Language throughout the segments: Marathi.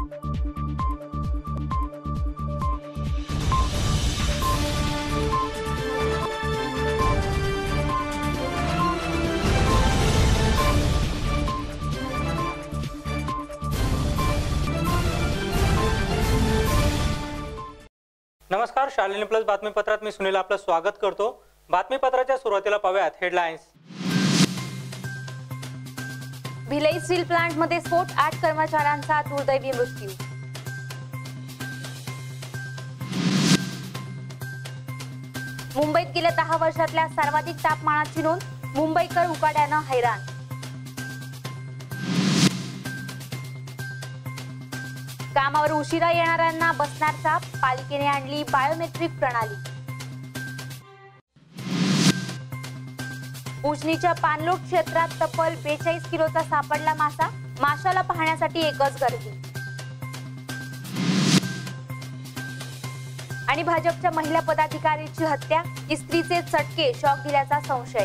नमस्कार, शालिनी प्लस बातमीपत्रात मी सुनील आपलं स्वागत करतो। बातमीपत्राच्या सुरुवातीला पाहूयात हेडलाईन्स। भिलाई स्टील प्लांट मध्ये स्फोट, 8 कर्मचाऱ्यांचा दुर्दैवी मृत्यू। मुंबईत गेल्या 10 वर्षातल्या सर्वाधिक तापमानाची नोंद, मुंबईकर उकाड्यानं हैराण। कामावर उशिरा येणाऱ्यांना बसणार चाप, पालिकेने आणली बायोमेट्रिक प्रणाली। उजनीच्या पाणलोट क्षेत्रात तब्बल 42 किलोचा सापडला मासा, माशाला पाहण्यासाठी एकच गर्दी। आणि भाजपच्या महिला पदाधिकारीची हत्या, इस्त्रीचे चटके शॉक दिल्याचा संशय।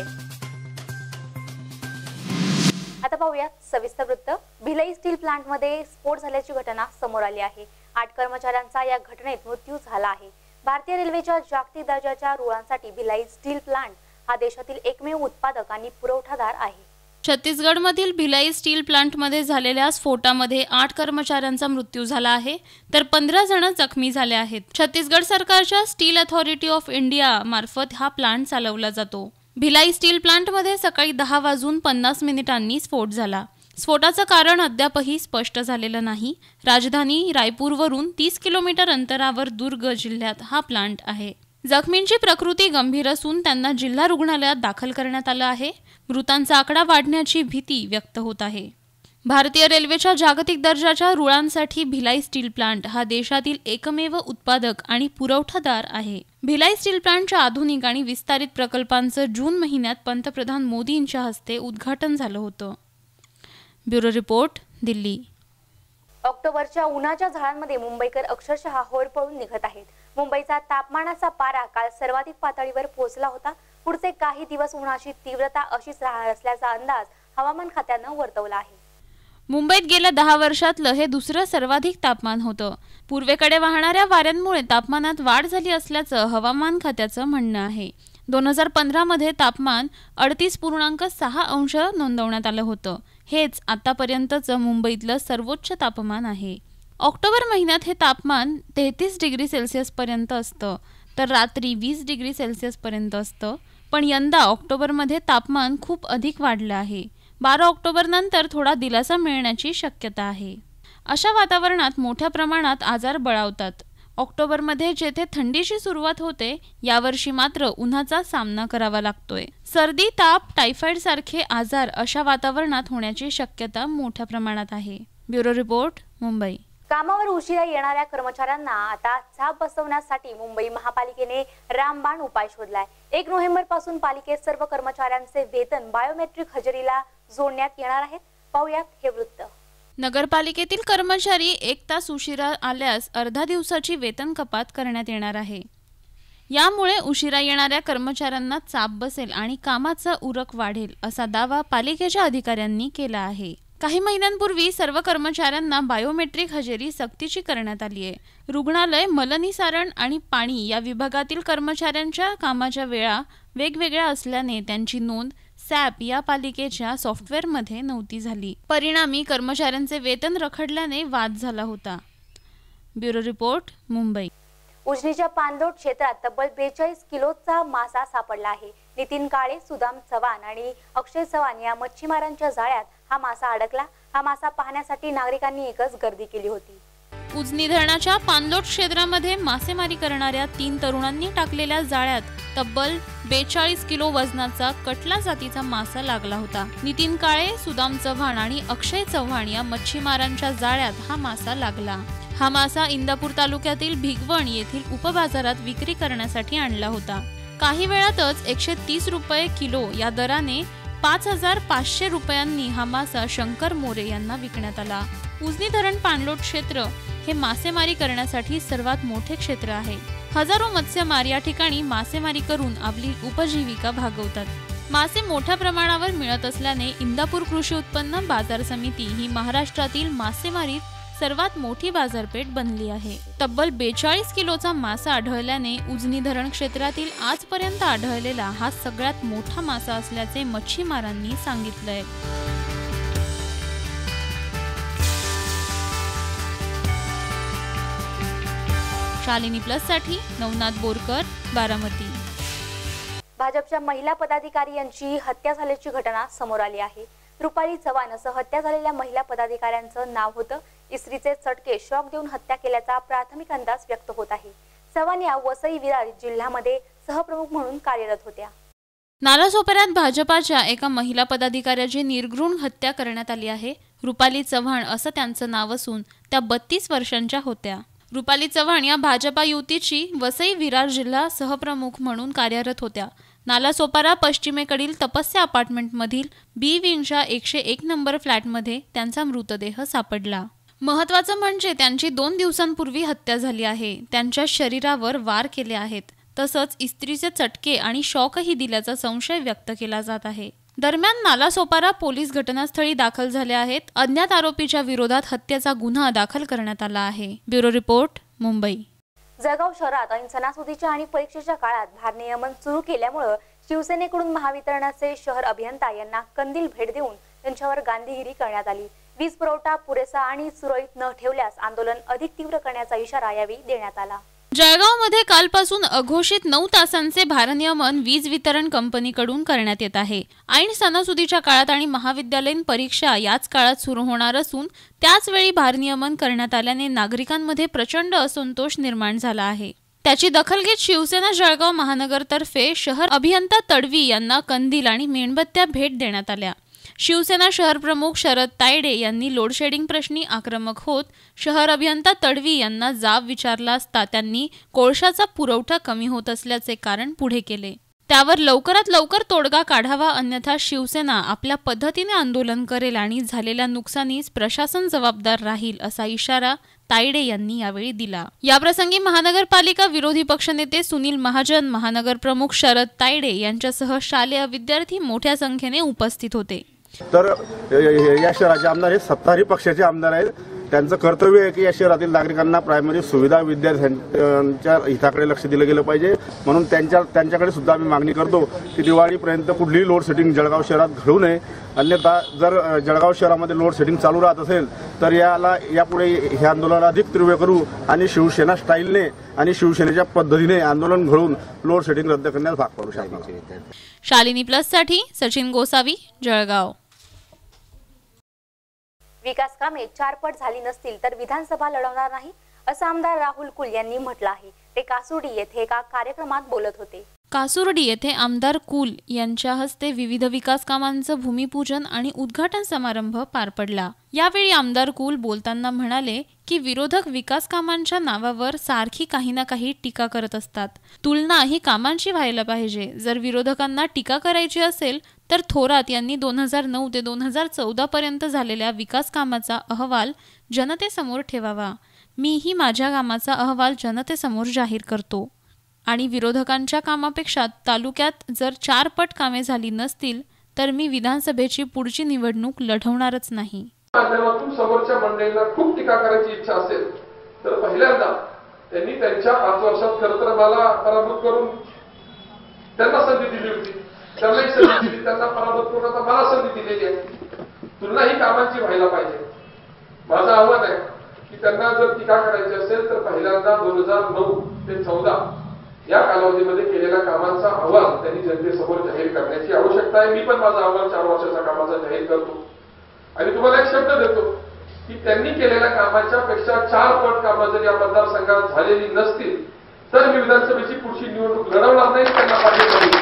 आता पाहूया सविस्तर वृत्त। भिलाई स्टील प्लांट मध्ये स्फोट झाल्याची घटना समोर आली आहे। 8 कर्मचाऱ्यांचा या घटनेत मृत्यू झाला आहे। भारतीय रेल्वेच्या जागतिक दर्जाच्या रुळांसाठी भिलाई स्टील प्लांट हा देशातील एकमेव उत्पादक आणि पुरवठादार आहे। छत्तीसगडमधील भिलाई स्टील प्लांटमध्ये झालेल्या स्फोटामध्ये 8 कर्मचाऱ्यांचा मृत्यू झाला आहे, तर 15 जण जखमी झाले आहेत। छत्तीसगड सरकारच्या स्टील अथॉरिटी ऑफ इंडिया मार्फत हा प्लांट चालवला जातो। भिलाई स्टील प्लांटमध्ये सकाळी 10:50 स्फोट झाला। स्फोटाचं कारण अद्यापही स्पष्ट झालेलं नाही। राजधानी रायपूरवरून 30 किलोमीटर अंतरावर दुर्ग जिल्ह्यात हा प्लांट आहे। जखमींची प्रकृती गंभीर असून त्यांना जिल्हा रुग्णालयात दाखल करण्यात आलं आहे। मृतांचा आकडा वाढण्याची भीती व्यक्त होत आहे। भारतीय रेल्वेच्या जागतिक दर्जाच्या रुळांसाठी भिलाई स्टील प्लांट हा देशातील एकमेव उत्पादक आणि पुरवठादार आहे। भिलाई स्टील प्लांटच्या आधुनिक आणि विस्तारित प्रकल्पांचं जून महिन्यात पंतप्रधान मोदींच्या हस्ते उद्घाटन झालं होतं। Bureau report, Delhi. ऑक्टोबरच्या उन्हाच्या झळांमध्ये मुंबईकर अक्षरशः होरपळून निघत आहेत। मुंबईचा तापमानाचा पारा काल सर्वाधिक पातळीवर पोहोचला होता। पुढचे काही दिवस उन्हाची तीव्रता अशीच राहणार असल्याचा अंदाज हवामान खात्यानं वर्तवला आहे। मुंबईत गेल्या 10 वर्षातलं हे दुसरं सर्वाधिक तापमान होतं। पूर्वेकडे वाहणाऱ्या वाऱ्यांमुळे तापमानात वाढ झाली असल्याचं हवामान खात्याचं म्हणणं आहे। 2015 मध्ये तापमान 38.6 अंश नोंदवण्यात आलं होतं। हेच आतापर्यंतचं मुंबईतलं सर्वोच्च तापमान आहे। ऑक्टोबर महिन्यात हे तापमान 33 डिग्री सेल्सिअस पर्यंत असतं, तर रात्री 20 डिग्री सेल्सिअस पर्यंत असतं। पण यंदा ऑक्टोबरमध्ये तापमान खूप अधिक वाढलं आहे। 12 ऑक्टोबर नंतर थोडा दिलासा मिळण्याची शक्यता आहे। अशा वातावरणात मोठ्या प्रमाणात आजार बळावतात। ऑक्टोबरमध्ये जेथे थंडीची सुरुवात होते, यावर्षी मात्र उन्हाचा सामना करावा लागतोय। सर्दी, ताप, टायफॉइड सारखे आजार अशा वातावरणात होण्याची शक्यता मोठ्या प्रमाणात आहे। Bureau report, Mumbai. कामावर उशिरा येणाऱ्या कर्मचाऱ्यांना आता चाप बसवण्यासाठी मुंबई महापालिकेने रामबाण उपाय शोधलाय। 1 नोव्हेंबर पासून पालिकेत सर्व कर्मचाऱ्यांचे वेतन बायोमेट्रिक हजेरीला जोडण्यात येणार आहेत। पाहूयात हे वृत्त। नगरपालिकेतील कर्मचारी 1 तास उशिरा आल्यास अर्धा दिवसाची वेतन कपात करण्यात येणार आहे। यामुळे उशिरा येणाऱ्या कर्मचाऱ्यांना चाप बसेल आणि कामाचा उरक वाढेल, असा दावा पालिकेच्या अधिकाऱ्यांनी केला आहे। काही महिन्यांपूर्वी सर्व कर्मचाऱ्यांना बायोमेट्रिक हजेरी सक्तीची करण्यात आली आहे। रुग्णालय, मलनिसारण आणि पाणी या विभागातील कर्मचाऱ्यांच्या कामाच्या वेळा वेगवेगळ्या असल्याने त्यांची नोंद सॅप या पालिकेच्या सॉफ्टवेअरमध्ये नव्हती झाली। परिणामी कर्मचाऱ्यांचे वेतन रखडल्याने वाद झाला होता। Bureau report, Mumbai. उजनीच्या पाणलोट क्षेत्रात तब्बल 42 किलोचा मासा सापडला आहे। नितीन काळे, सुदाम चव्हाण आणि अक्षय चव्हाण या मच्छीमारांच्या जाळ्यात हा मासा अडकला। हा मासा पाहण्यासाठी नागरिकांनी एकच गर्दी केली होती। उजनी धरणाच्या पाणलोट क्षेत्रामध्ये मासेमारी करणाऱ्या 3 तरुणांनी टाकलेल्या जाळ्यात तब्बल 42 किलो वजनाचा कटला जातीचा मासा लागला होता। नितीन काळे, सुदाम चव्हाण आणि अक्षय चव्हाण या मच्छीमारांच्या जाळ्यात हा मासा लागला। हा मासा इंदापूर तालुक्यातील भिगवण येथील उपबाजारात विक्री करण्यासाठी आणला होता। काही वेळातच 130 रुपये किलो या दराने 5500 रुपयांनी हा मासा शंकर मोरे यांना विकण्यात आला। उजनी धरण पाणलोट क्षेत्र हे मासेमारी करण्यासाठी सर्वात मोठे क्षेत्र आहे। हजारो मत्स्यमार या ठिकाणी मासेमारी करून आपली उपजीविका भागवतात। मासे मोठ्या प्रमाणावर मिळत असल्याने इंदापूर कृषी उत्पन्न बाजार समिती ही महाराष्ट्रातील मासेमारीत सर्वात मोठी बाजारपेठ बनली आहे. तब्बल 42 किलोचा मासा आढळल्याने उजनी धरण क्षेत्रातील आजपर्यंत आढळलेला हा सगळ्यात मोठा मासा असल्याचे मच्छीमारांनी सांगितलंय. शालिनी प्लस साठी नवनाथ बोरकर, बारामती. भाजपच्या महिला पदाधिकारी यांची हत्या झाल्याची घटना समोर आली आहे. रुपाली चव्हाण असं हत्या झालेल्या महिला पदाधिकाऱ्यांचं नाव होतं. इस्त्रीचे चटके शॉक देऊन हत्या केल्याचा प्राथमिक अंदाज व्यक्त होत आहे. चव्हाण या वसई विरार जिल्ह्यामध्ये सहप्रमुख म्हणून कार्यरत होत्या. नालासोपाऱ्यात भाजपाच्या एका महिला पदाधिकाऱ्याची निर्घृण हत्या करण्यात आली आहे. रुपाली चव्हाण असं त्यांचं नाव असून त्या 32 वर्षांच्या होत्या. रुपाली चव्हाण या भाजपा युतीची वसई विरार जिल्हा सहप्रमुख म्हणून कार्यरत होत्या. नालासोपारा पश्चिमेकडील तपस्या अपार्टमेंटमधील बी विंगच्या 101 नंबर फ्लॅटमध्ये त्यांचा मृतदेह सापडला. महत्त्वाचं म्हणजे त्यांची 2 दिवसांपूर्वी हत्या झाली आहे. त्यांच्या शरीरावर वार केले आहेत. तसंच इस्त्रीचे चटके आणि शॉकही दिल्याचा संशय व्यक्त केला जात आहे. दरम्यान नालासोपारा पोलीस घटनास्थळी दाखल झाले आहेत. अज्ञात आरोपीच्या विरोधात हत्येचा गुन्हा दाखल करण्यात आला आहे. Bureau report, Mumbai. जळगाव शहरात ऐन सणासुदीच्या आणि परीक्षेच्या काळात भारनियमन सुरू केल्यामुळे शिवसेनेकडून महावितरणाचे शहर अभियंता यांना कंदील भेट देऊन त्यांच्यावर गांधीगिरी करण्यात आली. वीज पुरवठा पुरेसा आणि सुरळीत न ठेवल्यास आंदोलन अधिक तीव्र करण्याचा इशारा यावेळी देण्यात आला. जळगावमध्ये कालपासून अघोषित 9 तासांचे भारनियमन वीज वितरण कंपनीकडून करण्यात येत आहे. ऐन सणासुदीच्या काळात आणि महाविद्यालयीन परीक्षा याच काळात सुरू होणार असून त्याचवेळी भारनियमन करण्यात आल्याने नागरिकांमध्ये प्रचंड असंतोष निर्माण झाला आहे. त्याची दखल घेत शिवसेना जळगाव महानगरतर्फे शहर अभियंता तडवी यांना कंदील आणि मेणबत्त्या भेट देण्यात आल्या. शिवसेना शहर प्रमुख शरद तायडे यांनी लोडशेडिंग प्रश्नी आक्रमक होत शहर अभियंता तडवी यांना जाब विचारला असता त्यांनी कोळशाचा पुरवठा कमी होत असल्याचे कारण पुढे केले. त्यावर लवकरात लवकर तोडगा काढावा, अन्यथा शिवसेना आपल्या पद्धतीने आंदोलन करेल आणि झालेल्या नुकसानीस प्रशासन जबाबदार राहील असा इशारा तायडे यांनी यावेळी दिला. याप्रसंगी महानगरपालिका विरोधी पक्षनेते सुनील महाजन, महानगर प्रमुख शरद तायडे यांच्यासह शालेय विद्यार्थी मोठ्या संख्येने उपस्थित होते. तर या शहराचे आमदार हे सत्ताधारी पक्षाचे आमदार आहेत. त्यांचं कर्तव्य आहे की या शहरातील नागरिकांना प्रायमरी सुविधा, विद्यार्थ्यांच्या हिताकडे लक्ष दिलं गेलं पाहिजे. म्हणून त्यांच्याकडे सुद्धा आम्ही मागणी करतो की दिवाळीपर्यंत कुठलीही लोड सेटिंग जळगाव शहरात घडू नये. अन्यथा जर जळगाव शहरामध्ये लोड सेटिंग चालू राहत असेल तर यापुढे हे आंदोलन अधिक तीव्र करू आणि शिवसेना स्टाईलने आणि शिवसेनेच्या पद्धतीने आंदोलन घडवून लोड सेटिंग रद्द करण्यास भाग पडू शकणार. शालिनी प्लस साठी सचिन गोसावी, जळगाव. विकास कामे 4 पट झाली नसतील तर विधानसभा लढवणार नाही असं आमदार राहुल कुल यांनी म्हटलं आहे. ते कासुर्डी येथे एका कार्यक्रमात बोलत होते. कासुर्डी येथे आमदार कुल यांच्या हस्ते विविध विकास कामांचं भूमिपूजन आणि उद्घाटन समारंभ पार पडला. यावेळी आमदार कुल बोलताना म्हणाले की विरोधक विकास कामांच्या नावावर सारखी काही ना काही टीका करत असतात. तुलना ही कामांची व्हायला पाहिजे. जर विरोधकांना टीका करायची असेल तर थोरात यांनी 2009 ते 2014 पर्यंत झालेल्या विकास कामाचा अहवाल जनतेसमोर ठेवावा. मीही माझ्या कामाचा अहवाल जनतेसमोर जाहीर करतो. आणि विरोधकांच्या कामापेक्षा तालुक्यात जर 4 पट कामे झाली नसतील तर मी विधानसभेची पुढची निवडणूक लढवणारच नाही. माध्यमातून समोरच्या मंडळींना खूप टीका करायची इच्छा असेल तर पहिल्यांदा त्यांनी त्यांच्या 5 वर्षात खरं तर मला पराभूत करून त्यांना संधी दिली होती. त्यांनाही संधी दिली, त्यांना पराभूत करून आता मला संधी दिलेली आहे. तुलना ही कामांची व्हायला पाहिजे. माझं आव्हान आहे की त्यांना जर टीका करायची असेल तर पहिल्यांदा 2009 ते 14 या कालावधीमध्ये केलेल्या कामांचा अहवाल त्यांनी जनतेसमोर जाहीर करण्याची आवश्यकता आहे. मी पण माझा अहवाल 4 वर्षाच्या कामाचा जाहीर करतो आणि तुम्हाला एक शब्द देतो की त्यांनी केलेल्या कामाच्या पेक्षा 4 पट कामं जर या मतदारसंघात झालेली नसतील तर मी विधानसभेची पुढची निवडणूक लढवणार नाही. त्यांना पाठिंबा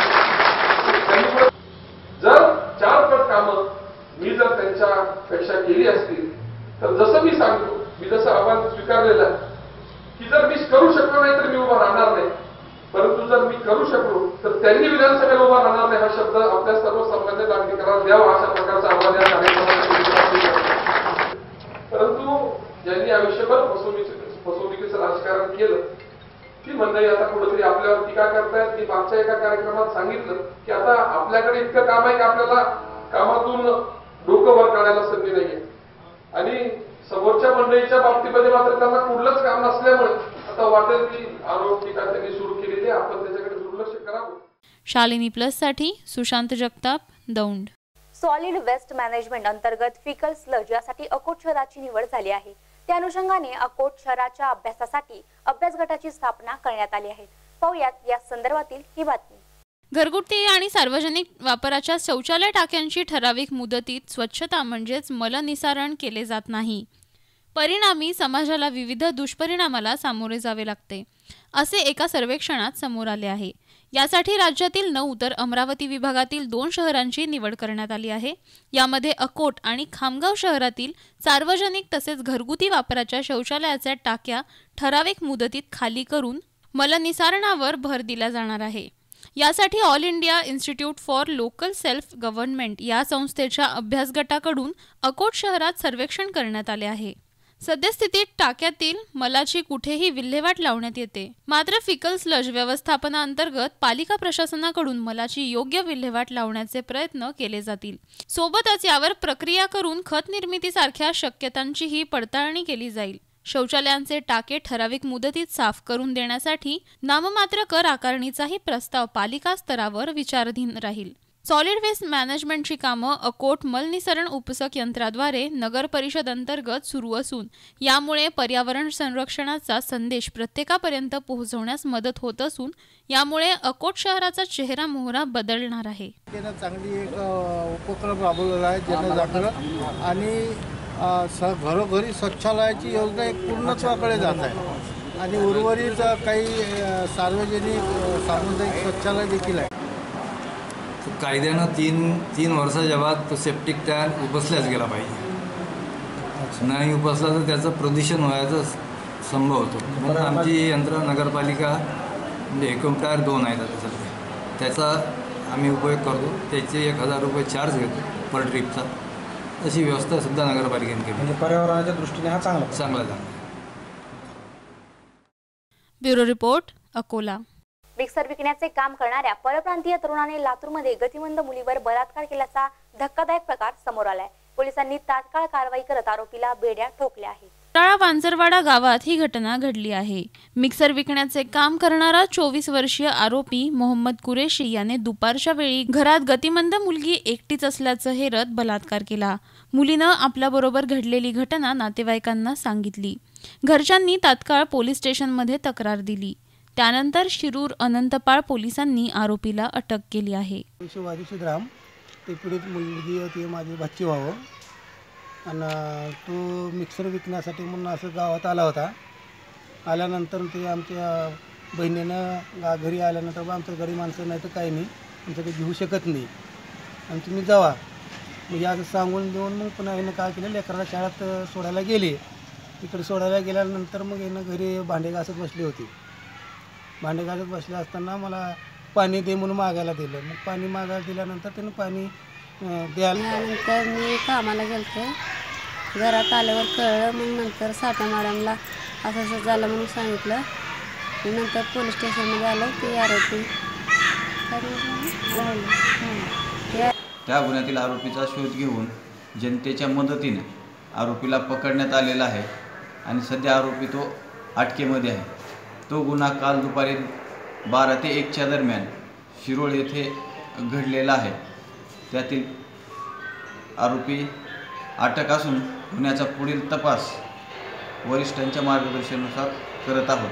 जर 4 पट कामं मी जर त्यांच्यापेक्षा केली असतील तर जसं मी सांगतो, मी जसं आव्हान स्वीकारलेलं आहे की जर मी करू शकलो नाही तर मी उभा राहणार नाही, परंतु जर मी करू शकलो तर त्यांनी विधानसभेला उभा राहणार नाही हा शब्द आपल्या सर्वसामान्य नागरिकांना द्यावा अशा प्रकारचा आव्हान या कार्यक्रमात. परंतु ज्यांनी आयुष्यभर फसवणुकीचं राजकारण केलं ती मंडळी आता कुठेतरी आपल्यावर टीका करतायत. मी मागच्या एका कार्यक्रमात सांगितलं की आता आपल्याकडे इतकं काम आहे की आपल्याला कामातून डोकं वर काढायला संधी नाहीये आणि समोरच्या मंडळीच्या बाबतीमध्ये मात्र त्यांना कुठलंच काम नसल्यामुळे आता वाटेल ती आरोप टीका त्यांनी सुरू केलेली, आपण त्याच्याकडे दुर्लक्ष करावं. शालिनी प्लस साठी Sushant Jagtap, Daund. Solid waste management अंतर्गत फिकल स्लज यासाठी अकोट शहराची निवड झाली आहे. त्या अनुषंगाने अकोट शहराच्या अभ्यासासाठी अभ्यास गटाची स्थापना करण्यात आली आहे. पाहूयात या संदर्भातील ही बातमी. घरगुती आणि सार्वजनिक वापराच्या शौचालय टाक्यांची ठराविक मुदतीत स्वच्छता म्हणजेच मलनिसारण केले जात नाही. परिणामी समाजाला विविध दुष्परिणामाला सामोरे जावे लागते, असे एका सर्वेक्षणात समोर आले आहे. यासाठी राज्यातील 9 तर अमरावती विभागातील 2 शहरांची निवड करण्यात आली आहे. यामध्ये अकोट आणि खामगाव शहरातील सार्वजनिक तसेच घरगुती वापराच्या शौचालयाच्या टाक्या ठराविक मुदतीत खाली करून मलनिसारणावर भर दिला जाणार आहे. यासाठी all India institute for local self government या संस्थेच्या अभ्यास गटाकडून अकोट शहरात सर्वेक्षण करण्यात आले आहे. सद्यस्थितीत टाक्यातील मलाची कुठेही विल्हेवाट लावण्यात येते, मात्र फिकल स्लज व्यवस्थापनाअंतर्गत पालिका प्रशासनाकडून मलाची योग्य विल्हेवाट लावण्याचे प्रयत्न केले जातील. सोबतच यावर प्रक्रिया करून खत निर्मितीसारख्या शक्यतांचीही पडताळणी केली जाईल. शौचालयांचे टाके ठराविक मुदतीत साफ करून देण्यासाठी नाममात्र कर आकारणीचाही प्रस्ताव पालिका स्तरावर विचाराधीन राहील. सॉलिड वेस्ट मॅनेजमेंटची कामं अकोट मलनिसरण उपसक यंत्राद्वारे नगर परिषद अंतर्गत सुरू असून यामुळे पर्यावरण संरक्षणाचा संदेश प्रत्येकापर्यंत पोहोचवण्यास मदत होत असून यामुळे अकोट शहराचा चेहरा मोहरा बदलणार आहे. चांगली एक उपक्रम राबवलेला आहे जनजागरण आणि घरोघरी स्वच्छालयाची योजना एक पूर्णत्वाकडे जात आहे आणि उर्वरित काही सार्वजनिक सामुदायिक स्वच्छालय देखील आहे. कायद्यानं तीन वर्षाच्या बाद तो सेप्टिक टँक उपसल्याच गेला पाहिजे. नाही उपसला तर त्याचं प्रदूषण व्हायचा संभव होतो. म्हणून आमची यंत्रणा नगरपालिका म्हणजे एकूण टायर 2 आहेत आता सध्या, त्याचा आम्ही उपयोग करतो. त्याचे 1000 रुपये चार्ज घेतो पर ट्रिपचा. अशी व्यवस्था सुद्धा नगरपालिकेने केली. म्हणजे पर्यावरणाच्या दृष्टीने हा चांगला. Bureau report, Akola. मिक्सर विकण्याचे काम करणाऱ्या परप्रांतीय तरुणाने लातूरमध्ये गतिमंद मुलीवर बलात्कार केल्याचा धक्कादायक प्रकार समोर आलाय. पोलिसांनी तात्काळ कारवाई करत आरोपीला बेड्या ठोकल्या आहेत. टाळा वांजरवाडा गावात ही घटना घडली आहे. मिक्सर विकण्याचे काम करणारा 24 वर्षीय आरोपी मोहम्मद कुरेशी याने दुपारच्या वेळी घरात गतिमंद मुलगी एकटीच असल्याचं हेरत बलात्कार केला. मुलीनं आपल्याबरोबर घडलेली घटना नातेवाईकांना सांगितली. घरच्यांनी तात्काळ पोलीस स्टेशनमध्ये तक्रार दिली. त्यानंतर शिरूर अनंतपाळ पोलिसांनी आरोपीला अटक केली आहे. शिवराम ते पीडित मुलगी ती माझी भाची व्हावं आणि तो मिक्सर विकण्यासाठी म्हणून असं गावात आला होता. आल्यानंतर ते आमच्या बहिणीनं घरी आल्यानंतर आमच्या घरी माणसं नाही तर काही नाही, आमच्याकडे घेऊ शकत नाही आणि तुम्ही जावा म्हणजे असं सांगून देऊन मग पुन्हा यानं काय केलं, लेकराला शाळेत सोडायला गेले. इकडे सोडायला गेल्यानंतर मग यानं घरी भांडे घासत बसली होती. भांडे घासत बसले असताना मला पाणी दे म्हणून मागायला दिलं. मग पाणी मागायला दिल्यानंतर त्यानं पाणी त्यानंतर मी कामाला गेलते. घरात आल्यावर कळलं. मग नंतर साठा मॅडमला असं असं झालं म्हणून सांगितलं. नंतर पोलीस स्टेशनमध्ये आलं. ते आरोपी त्या गुन्ह्यातील आरोपीचा शोध घेऊन जनतेच्या मदतीने आरोपीला पकडण्यात आलेला आहे आणि सध्या आरोपी तो अटकेमध्ये आहे. तो गुन्हा काल दुपारी 12 ते 1च्या दरम्यान शिरोळ येथे घडलेला आहे. त्यातील आरोपी अटक असून गुन्ह्याचा पुढील तपास वरिष्ठांच्या मार्गदर्शनानुसार करत आहोत.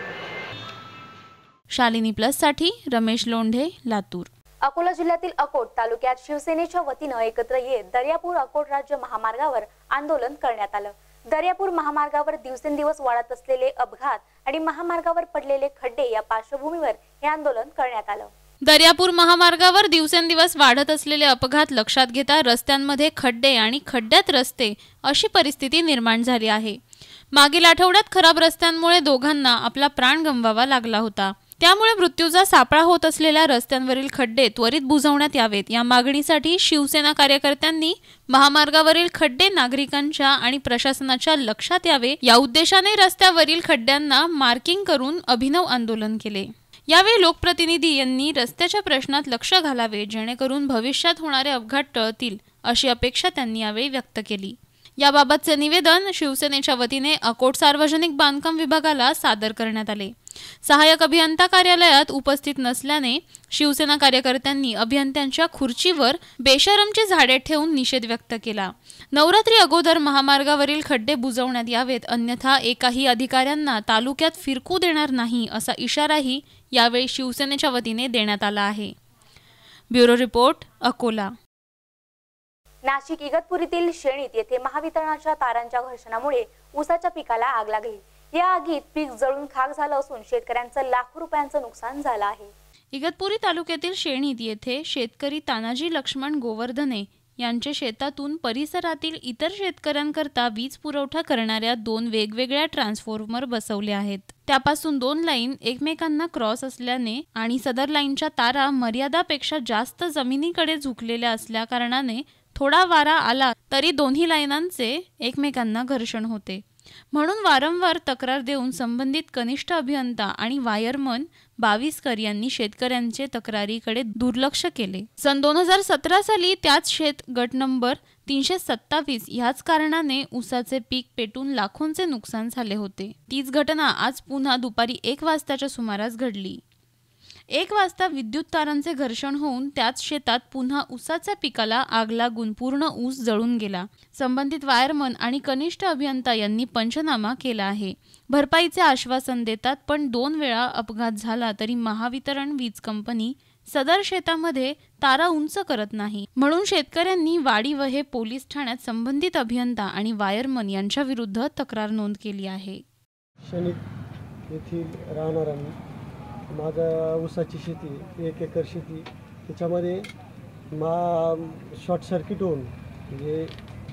शालिनी प्लस साठी रमेश लोंढे, लातूर. अकोला जिल्ह्यातील अकोट तालुक्यात शिवसेनेच्या वतीनं एकत्र येत दर्यापूर अकोट राज्य महामार्गावर आंदोलन करण्यात आलं. दर्यापूर महामार्गावर दिवसेंदिवस वाढत असलेले अपघात आणि महामार्गावर पडलेले खड्डे या पार्श्वभूमीवर हे आंदोलन करण्यात आलं. दर्यापूर महामार्गावर दिवसेंदिवस वाढत असलेले अपघात लक्षात घेता रस्त्यांमध्ये खड्डे आणि खड्ड्यात रस्ते अशी परिस्थिती निर्माण झाली आहे. मागील आठवड्यात खराब रस्त्यांमुळे दोघांना आपला प्राण गमवावा लागला होता. त्यामुळे मृत्यूचा सापळा होत असलेल्या रस्त्यांवरील खड्डे त्वरित बुजवण्यात यावेत या मागणीसाठी शिवसेना कार्यकर्त्यांनी महामार्गावरील खड्डे नागरिकांच्या आणि प्रशासनाच्या लक्षात यावे या उद्देशाने रस्त्यावरील खड्ड्यांना मार्किंग करून अभिनव आंदोलन केले. यावेळी लोकप्रतिनिधी यांनी रस्त्याच्या प्रश्नात लक्ष घालावे जेणेकरून भविष्यात होणारे अपघात टळतील अशी अपेक्षा त्यांनी यावेळी व्यक्त केली. याबाबतचे निवेदन शिवसेनेच्या वतीने अकोट सार्वजनिक बांधकाम विभागाला सादर करण्यात आले। सहाय्यक अभियंता कार्यालयात उपस्थित नसल्याने शिवसेना कार्यकर्त्यांनी अभियंत्यांच्या खुर्चीवर बेशरमची झाडे ठेवून निषेध व्यक्त केला। नवरात्री अगोदर महामार्गावरील खड्डे बुजवण्यात यावेत, अन्यथा एकाही अधिकाऱ्यांना तालुक्यात फिरकू देणार नाही असा इशाराही यावेळी शिवसेनेच्या वतीने देण्यात आला आहे। Bureau report, Akola. नाशिक इगतपुरीतील शेणीत येथे महावितरणाच्या तारांच्या घर्षणामुळे ऊसाच्या पिकाला आग लागली। या आगीत पीक जळून खाक झालं असून शेतकऱ्यांचं लाखो रुपयांचं नुकसान झालं आहे। इगतपुरी तालुक्यातील शेणीत येथे शेतकरी तानाजी लक्ष्मण गोवर्धने यांचे शेतातून परिसरातील इतर शेतकऱ्यांकरता वीज पुरवठा करणाऱ्या 2 वेगवेगळ्या ट्रान्सफॉर्मर बसवले आहेत। त्यापासून 2 लाईन एकमेकांना क्रॉस असल्याने आणि सदर लाईनच्या तारा मर्यादापेक्षा जास्त जमिनीकडे झुकलेल्या असल्या कारणाने थोडा वारा आला तरी दोन्ही लाईनांचे एकमेकांना घर्षण होते। म्हणून वारंवार तक्रार देऊन संबंधित कनिष्ठ अभियंता आणि वायरमन बाविस्कर यांनी शेतकऱ्यांचे तक्रारीकडे दुर्लक्ष केले। सन 2017 साली त्याच शेत गट नंबर 327 ह्याच कारणाने ऊसाचे पीक पेटून लाखोंचे नुकसान झाले होते। तीच घटना आज पुन्हा दुपारी 1 वाजताच्या सुमारास घडली। 1 वाजता विद्युत तारांचे घर्षण होऊन त्याच शेतात पुन्हा ऊसाच्या पिकाला आग लागून पूर्ण ऊस जळून गेला। संबंधित वायरमन आणि कनिष्ठ अभियंता यांनी पंचनामा केला आहे। भरपाईचे आश्वासन देतात, पण 2 वेळा अपघात झाला तरी महावितरण वीज कंपनी सदर शेतामध्ये तारा उंच करत नाही। म्हणून शेतकऱ्यांनी वाडीवहे पोलीस ठाण्यात संबंधित अभियंता आणि वायरमन यांच्या विरुद्ध तक्रार नोंद केली आहे। शनिक येथील राहणारा माझा ऊसाची शेती 1 एकर शेती, त्याच्यामध्ये शॉर्ट सर्किट होऊन म्हणजे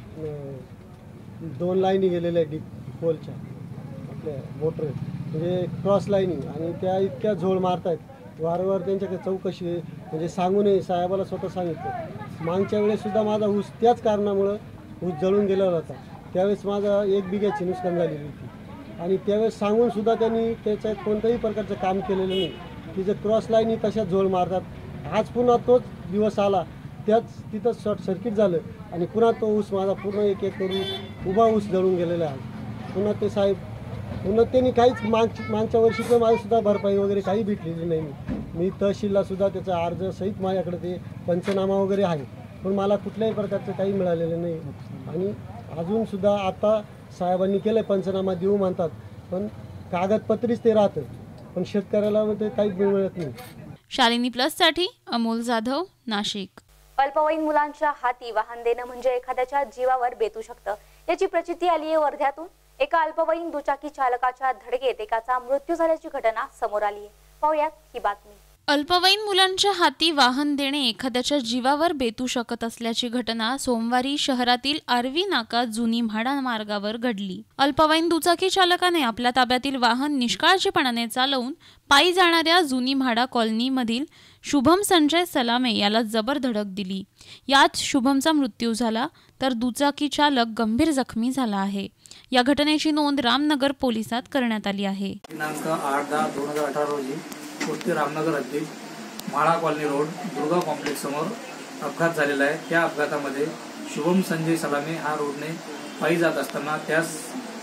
2 लाईनी गेलेल्या डीप पोलच्या आपल्या मोटर म्हणजे क्रॉस लाईनी, आणि त्या इतक्या झोळ मारतात वारंवार। त्यांच्याकडे चौकशी म्हणजे सांगू नये, साहेबाला स्वतः सांगितलं। मागच्या वेळेससुद्धा माझा ऊस त्याच कारणामुळं ऊस जळून गेला होता, त्यावेळेस माझा 1 बिघ्याची नुकसान झालेली होती आणि त्यावेळेस सांगून सुद्धा त्यांनी त्याच्यात कोणत्याही प्रकारचं काम केलेलं नाही। तिचं क्रॉस लाईनी तशाच झोळ मारतात। आज पुन्हा तोच दिवस आला, तिथं शॉर्ट सर्किट झालं आणि पुन्हा तो ऊस माझा पूर्ण 1 एकर ऊस उभा ऊस जळून गेलेला आहे। पुन्हा ते साहेब त्यांनी काहीच मागच्या वर्षी पण माझीसुद्धा भरपाई वगैरे काही भेटलेली नाही। मी तहसीलला सुद्धा त्याचा अर्ज सहित माझ्याकडे ते पंचनामा वगैरे आहे, पण मला कुठल्याही प्रकारचं काही मिळालेलं नाही। आणि अजूनसुद्धा आता साहेबांनी केलं पंचनामा देऊ म्हणतात, पण कागदपत्रीच ते राहतं, पण शेतकऱ्याला ते काही मिळत नाही। शालिनी प्लस साठी अमोल जाधव, नाशिक। अल्पवयीन मुलांच्या हाती वाहन देणं म्हणजे एखाद्याच्या जीवावर बेतू शकतं। याची प्रचिती आली आहे वर्ध्यातून। एका अल्पवयीन दुचाकी चालकाच्या धडकेत एकाचा मृत्यू झाल्याची घटना समोर आली आहे। पाहूयात ही बातमी। अल्पवयीन मुलांच्या हाती वाहन देणे एखाद्याच्या जीवावर बेतू शकत असल्याची घटना सोमवारी शहरातील आर्वी नाका जुनी म्हाडा मार्गावर घडली। अल्पवयीन दुचाकी चालकाने आपल्या ताब्यातील वाहन निष्काळजीपणाने चालवून पायी जाणाऱ्या जुनी म्हाडा कॉलनीमधील शुभम संजय सलामे याला जबर धडक दिली। यात शुभमचा मृत्यू झाला तर दुचाकी चालक गंभीर जखमी झाला आहे। या घटनेची नोंद रामनगर पोलिसात करण्यात आली आहे। दिनांक 8/10/2018 रोजी पोस्ट रामनगर हद्दीत MHADA colony road Durga complex समोर अपघात झालेला आहे। त्या अपघातामध्ये शुभम संजय सलामे हा रोडने पायी जात असताना त्यास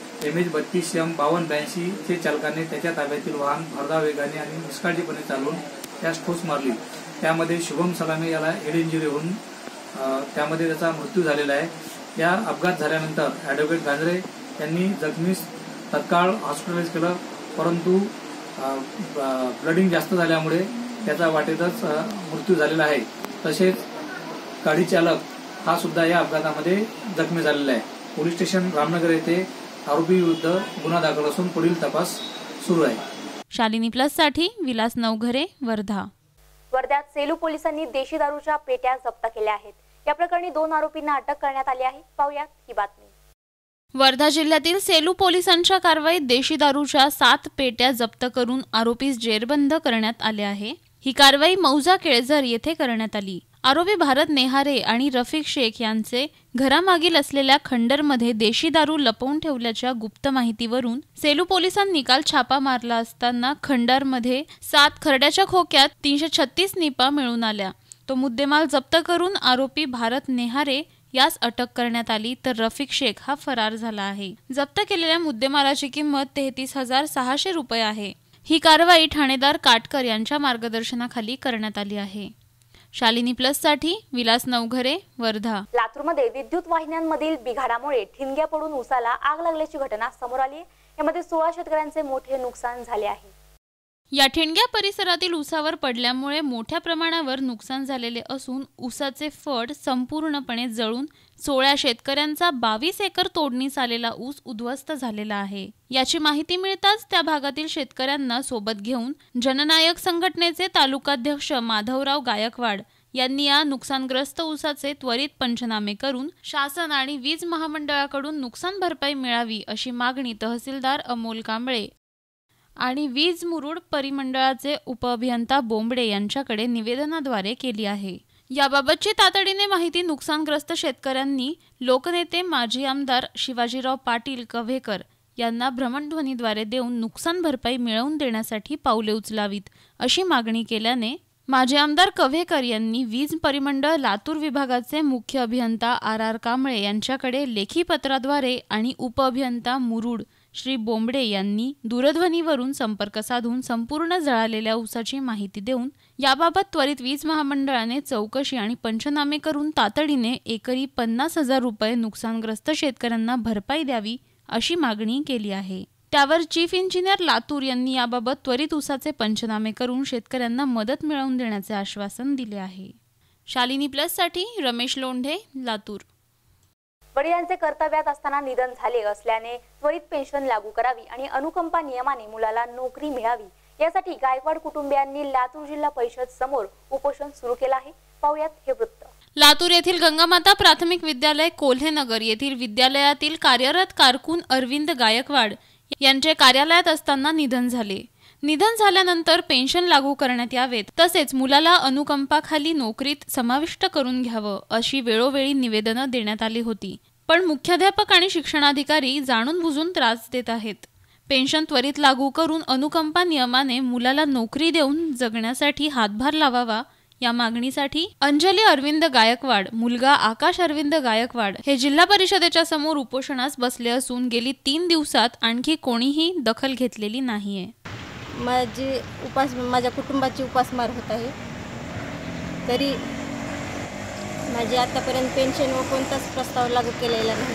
MH32M5282 चे चालकाने त्याच्या ताब्यातील वाहन भरधाव वेगाने आणि निष्काळजीपणे चालवून त्यास ठोस मारली। त्यामध्ये शुभम सलामे याला हेड इंजुरी होऊन त्यामध्ये त्याचा मृत्यू झालेला आहे। या अपघात झाल्यानंतर ॲडव्होकेट गांजरे यांनी जखमीस तत्काळ हॉस्पिटलाइज केलं, परंतु ब्लडिंग जास्त झाल्यामुळे त्याचा वाटेतच मृत्यू झालेला आहे। तसेच गाडी चालक हा सुद्धा या अपघातामध्ये जखमी झालेला आहे। पोलीस स्टेशन रामनगर येथे आरोपी विरुद्ध गुन्हा दाखल असून पुढील तपास सुरू आहे। शालिनी प्लस साठी विलास नवघरे, वर्धा। वर्ध्यात सेलू पोलिसांनी देशी दारूच्या पेट्या जप्त केल्या आहेत। या प्रकरणी 2 आरोपींना अटक करण्यात आली आहे। पाहूयात ही बातमी। वर्धा जिल्ह्यातील सेलू पोलिसांच्या कारवाईत देशी दारूच्या 7 पेट्या जप्त करून आरोपीस जेरबंद करण्यात आले आहे। ही कारवाई मौजा केळझर येथे करण्यात आली। आरोपी भारत नेहारे आणि रफिक शेख यांचे घरामागील असलेल्या खंडरमध्ये देशी दारू लपवून ठेवल्याच्या गुप्त माहितीवरून सेलू पोलिसांनी काल छापा मारला असताना खंडरमध्ये 7 खरड्याच्या खोक्यात 336 निपा मिळून आल्या। तो मुद्देमाल जप्त करून आरोपी भारत नेहारे यास अटक करण्यात आली, तर रफिक शेख हा फरार झाला आहे. जप्त केलेल्या मुद्देमालाची किंमत 33,600 रुपये आहे. ही कारवाई ठाणेदार काटकर यांच्या मार्गदर्शनाखाली करण्यात आली आहे. शालिनी प्लस साठी विलास नवघरे, वर्धा. लातूरमध्ये विद्युत वाहिन्यांमधील बिघाडामुळे ठिणग्या पडून उसाला आग लागल्याची घटना समोर आली आहे. यामध्ये 16 शेतकऱ्यांचे मोठे नुकसान झाले आहे. या ठिणग्या परिसरातील उसावर पडल्यामुळे मोठ्या प्रमाणावर नुकसान झालेले असून उसाचे फड संपूर्णपणे जळून 16 शेतकऱ्यांचा 22 एकर तोडणीस आलेला ऊस उद्ध्वस्त झालेला आहे. याची माहिती मिळताच त्या भागातील शेतकऱ्यांना सोबत घेऊन जननायक संघटनेचे तालुकाध्यक्ष माधवराव गायकवाड यांनी या नुकसानग्रस्त ऊसाचे त्वरित पंचनामे करून शासन आणि वीज महामंडळाकडून नुकसान भरपाई मिळावी अशी मागणी तहसीलदार अमोल कांबळे आणि वीज मुरुड परिमंडळाचे उपअभियंता बोंबडे यांच्याकडे निवेदनाद्वारे केली आहे. याबाबतची तातडीने माहिती नुकसानग्रस्त शेतकऱ्यांनी लोकनेते माजी आमदार शिवाजीराव पाटील कव्हेकर यांना भ्रमणध्वनीद्वारे देऊन नुकसान भरपाई मिळवून देण्यासाठी पावले उचलावीत अशी मागणी केल्याने माजी आमदार कव्हेकर यांनी वीज परिमंडळ लातूर विभागाचे मुख्य अभियंता RR कांबळे यांच्याकडे लेखी पत्राद्वारे आणि उपअभियंता मुरुड श्री बोंबडे यांनी दूरध्वनीवरून संपर्क साधून संपूर्ण जळालेल्या ऊसाची माहिती देऊन याबाबत त्वरित वीज महामंडळाने चौकशी आणि पंचनामे करून तातडीने एकरी 50,000 रुपये नुकसानग्रस्त शेतकऱ्यांना भरपाई द्यावी अशी मागणी केली आहे. त्यावर चीफ इंजिनियर लातूर यांनी याबाबत त्वरित ऊसाचे पंचनामे करून शेतकऱ्यांना मदत मिळवून देण्याचे आश्वासन दिले आहे. शालिनी प्लस साठी रमेश लोंढे, लातूर. वडिलांचे कर्तव्यात असताना निधन झाले असल्याने त्वरित पेन्शन लागू करावी आणि अनुकंपा नियमाने मुलाला नोकरी मिळावी यासाठी गायकवाड कुटुंबियांनी लातूर जिल्हा परिषद समोर उपोषण सुरू केलं आहे. पाहुयात हे वृत्त. लातूर येथील गंगामाता प्राथमिक विद्यालय कोल्हेनगर येथील विद्यालयातील कार्यरत कारकून अरविंद गायकवाड यांचे कार्यालयात असताना निधन झाले. निधन झाल्यानंतर पेन्शन लागू करण्यात यावेत तसेच मुलाला अनुकंपाखाली नोकरीत समाविष्ट करून घ्यावं अशी वेळोवेळी निवेदनं देण्यात आली होती. पण मुख्याध्यापक आणि शिक्षणाधिकारी जाणून बुजून त्रास देत आहेत. पेन्शन त्वरित लागू करून अनुकंपा नियमाने मुलाला नोकरी देऊन जगण्यासाठी हातभार लावावा या मागणीसाठी अंजली अरविंद गायकवाड, मुलगा आकाश अरविंद गायकवाड हे जिल्हा परिषदेच्या समोर उपोषणास बसले असून गेली 3 दिवसात आणखी कोणीही दखल घेतलेली नाहीये. माझ्या कुटुंबाची उपासमार होत आहे. तरी माझी आतापर्यंत पेन्शन व कोणताच प्रस्ताव लागू केलेला नाही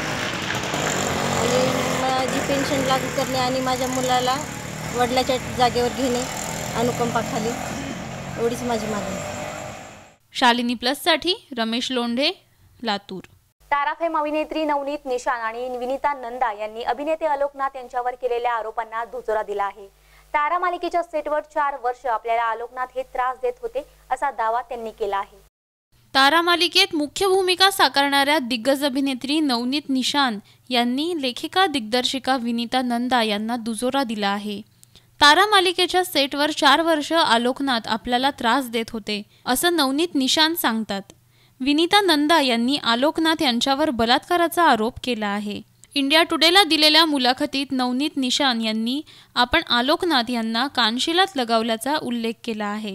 आणि माझी पेन्शन लागू करणे आणि माझ्या मुलाला वडिलाच्या जागेवर घेणे अनुकंपाखाली एवढीच माझी मागणी. शालिनी प्लस साठी रमेश लोंढे, लातूर. तारा फेम अभिनेत्री नवनीत निशान आणि विनीता नंदा यांनी अभिनेते आलोकनाथ यांच्यावर केलेल्या आरोपांना दुजोरा दिला आहे. तारा मालिकेच्या सेटवर 4 वर्ष आपल्याला आलोकनाथ हे त्रास देत होते असा दावा त्यांनी केला आहे. तारा मालिकेत मुख्य भूमिका साकारणाऱ्या दिग्गज अभिनेत्री नवनीत निशान यांनी लेखिका दिग्दर्शिका विनीता नंदा यांना दुजोरा दिला आहे. तारा मालिकेच्या सेटवर 4 वर्ष आलोकनाथ आपल्याला त्रास देत होते असं नवनीत निशान सांगतात. विनीता नंदा यांनी आलोकनाथ यांच्यावर बलात्काराचा आरोप केला आहे. इंडिया टुडेला दिलेल्या मुलाखतीत नवनीत निशान यांनी आपण आलोकनाथ यांना कानशिलात लगावल्याचा उल्लेख केला आहे.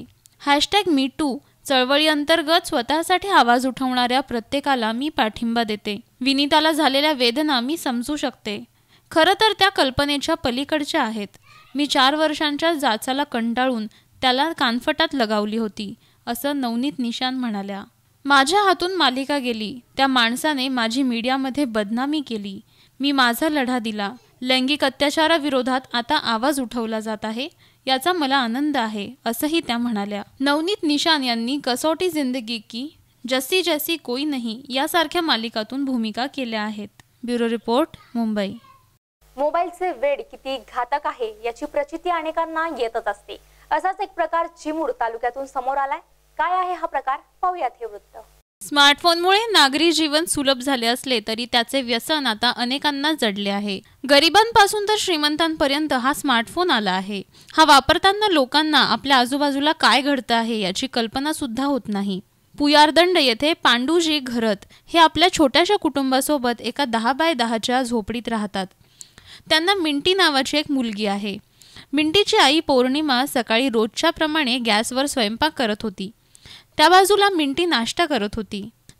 #MeToo चळवळी अंतर्गत स्वतःसाठी आवाज उठवणाऱ्या प्रत्येकाला मी पाठिंबा देते. विनीताला झालेल्या वेदना मी समजू शकते. खरं तर त्या कल्पनेच्या पलीकडच्या आहेत. मी 4 वर्षांच्या जाचाला कंटाळून त्याला कानफटात लगावली होती असं नवनीत निशान म्हणाल्या. माझ्या हातून मालिका गेली. त्या माणसाने माझी मीडियामध्ये बदनामी केली. मी माझा लढा दिला. लैंगिक अत्याचाराविरोधात आता आवाज उठवला जात आहे याचा मला आनंद आहे असंही त्या म्हणाल्या. नवनीत निशान यांनी कसौटी जिंदगी की, जसी जसी कोई नहीं यासारख्या मालिकातून भूमिका केल्या आहेत. Bureau report, Mumbai. मोबाईलचे वेड किती घातक आहे याची प्रचिती अनेकांना येतच असते. असाच एक प्रकार चिमूर तालुक्यातून समोर आलाय. काय आहे हा प्रकार, पाहूयात हे वृत्त. स्मार्टफोनमुळे नागरी जीवन सुलभ झाले असले तरी त्याचे व्यसन आता अनेकांना जडले आहे. गरिबांपासून तर श्रीमंतांपर्यंत हा स्मार्टफोन आला आहे. हा वापरताना लोकांना आपल्या आजूबाजूला काय घडतं आहे याची कल्पना सुद्धा होत नाही. पुयारदंड येथे पांडुजी घरत हे आपल्या छोट्याशा कुटुंबासोबत एका 10 बाय 10च्या झोपडीत राहतात. त्यांना मिंटी नावाची एक मुलगी आहे. मिंटीची आई पौर्णिमा सकाळी रोजच्या प्रमाणे गॅसवर स्वयंपाक करत होती. त्या बाजूला मिंटी नाश्ता करत होती.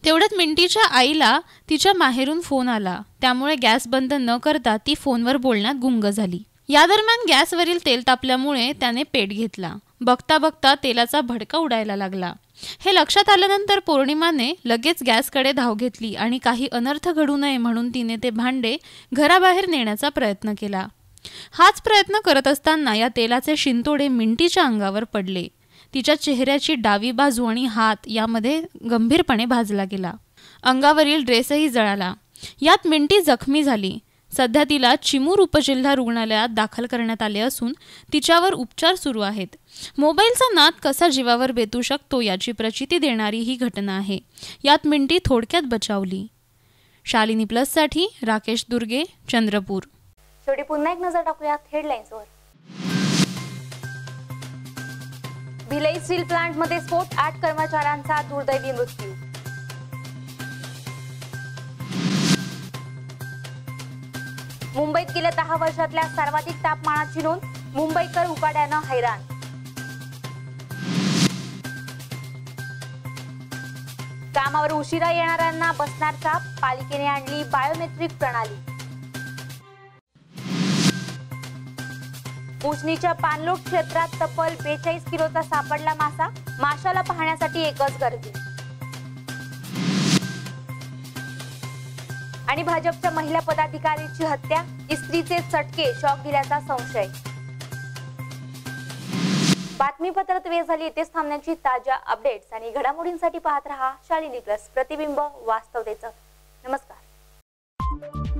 तेवढ्यात मिंटीच्या आईला तिच्या माहेरून फोन आला, त्यामुळे गॅस बंद न करता ती फोनवर बोलण्यात गुंग झाली. या दरम्यान गॅसवरील तेल तापल्यामुळे त्याने पेट घेतला. बघता बघता तेलाचा भडका उडायला लागला. हे लक्षात आल्यानंतर पौर्णिमाने लगेच गॅसकडे धाव घेतली आणि काही अनर्थ घडू नये म्हणून तिने ते भांडे घराबाहेर नेण्याचा प्रयत्न केला. हाच प्रयत्न करत असताना या तेलाचे शिंतोडे मिंटीच्या अंगावर पडले. तिच्या चेहऱ्याची डावी बाजू आणि हात यामध्ये गंभीरपणे भाजला गेला. अंगावरील ड्रेसही जळाला. यात मिंटी जखमी झाली. सध्या तिला चिमूर उपजिल्हा रुग्णालयात दाखल करण्यात आले असून तिच्यावर उपचार सुरू आहेत. मोबाईलचा नाद कसा जीवावर बेतू शकतो याची प्रचिती देणारी ही घटना आहे. यात मिंटी थोडक्यात बचावली. शालिनी प्लससाठी राकेश दुर्गे, चंद्रपूर. शेवटी पुन्हा एक नजर टाकूयात हेडलाईन्सवर. भिलाई स्टील प्लांटमध्ये स्फोट, 8 कर्मचाऱ्यांचा दुर्दैवी मृत्यू. मुंबईत गेल्या 10 वर्षातल्या सर्वाधिक तापमानाची नोंद, मुंबईकर उकाड्यानं हैराण. कामावर उशिरा येणाऱ्यांना बसणार चाप, पालिकेने आणली बायोमेट्रिक प्रणाली. उजनीच्या पाणलोट क्षेत्रात तब्बल 42 किलोचा सापडला मासा, माशाला पाहण्यासाठी एकच गर्दी. आणि भाजपच्या महिला पदाधिकारीची हत्या, इस्त्रीचे चटके शॉक दिल्याचा संशय. बातमीपत्रात वेळ झाली इथेच थांबण्याची. ताज्या अपडेट्स आणि घडामोडींसाठी पाहत रहा शालिनी प्लस, प्रतिबिंब वास्तवतेचं. नमस्कार.